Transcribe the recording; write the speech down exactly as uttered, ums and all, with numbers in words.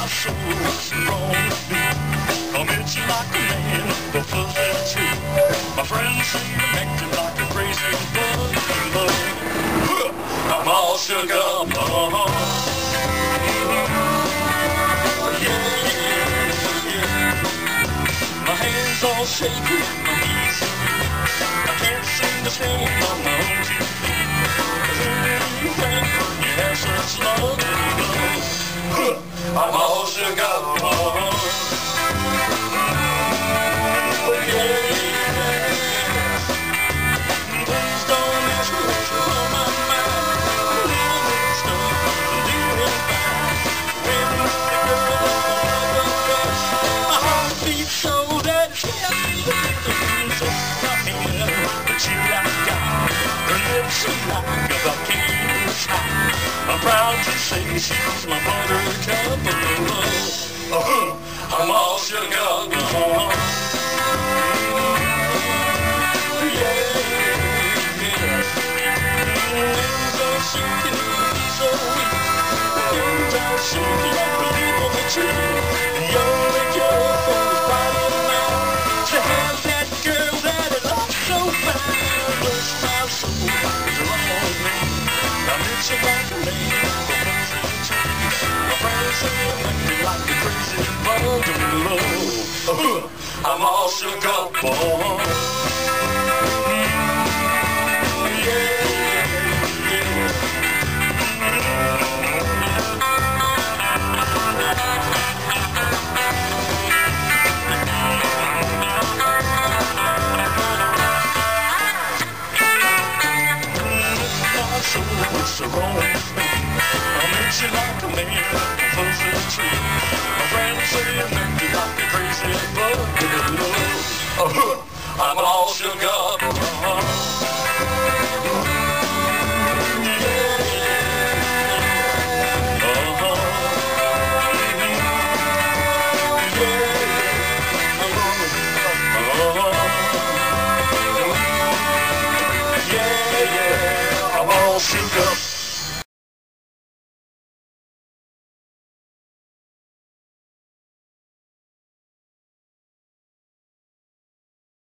soul is wrong with me. I'm itching like a man for fuzzy tree. My friends say I'm acting like a crazy bug. I'm all shook up. Uh-huh. Yeah, yeah, yeah. My hands all shaking, my knees are weak. I can't seem to stand on my own two feet. You think you have such love and love? I'm all shook up. Uh-huh. I'm proud to say she's my buttercup. Uh-huh. I'm all shook up. Uh-huh. Yeah, yeah. Winds are shaking so weak. Winds are shaking like the leaf of a tree. The only cure for is brighter now. She has that girl that I love so fine. Bless my soul is wrong with me. I'm itching like a man for fuzzy tree. My friends say I'm acting like a crazy bug of love. Uh-huh. I'm all shook up. Uh-huh. What's wrong with me? I'm itching like a man for fuzzy tree. My friends say I'm acting like a crazy bug of love. Uh-huh. I'm all shook up. Uh-huh. Yeah. Uh-huh. Yeah. Uh-huh. Yeah, yeah. I'm all shook up.